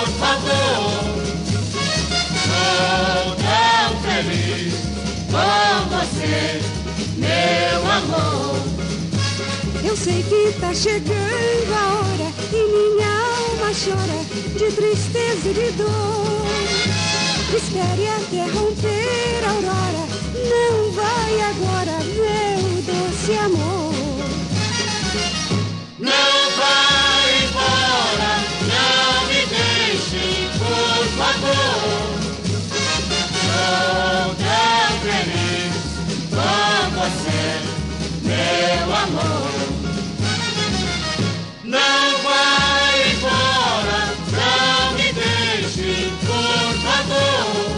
por favor. Sou tão feliz com você, meu amor. Eu sei que tá chegando a hora e minha alma chora de tristeza e de dor. Espere até romper a aurora, não vai agora, meu doce amor. Não vai embora, não me deixe, por favor. Sou tão feliz com você, meu amor. Não vai embora, não me deixe, por favor.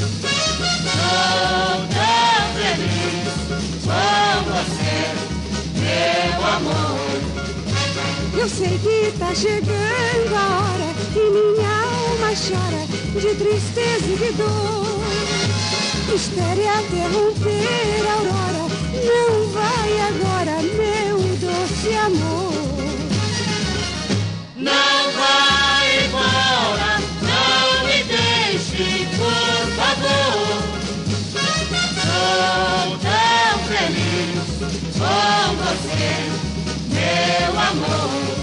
Sou tão feliz com você, meu amor. Eu sei que tá chegando a hora e minha alma chora de tristeza e de dor. Espere até romper a aurora, não vai agora, meu doce amor. Não vai embora, não me deixe, por favor. Sou tão feliz com você, meu amor.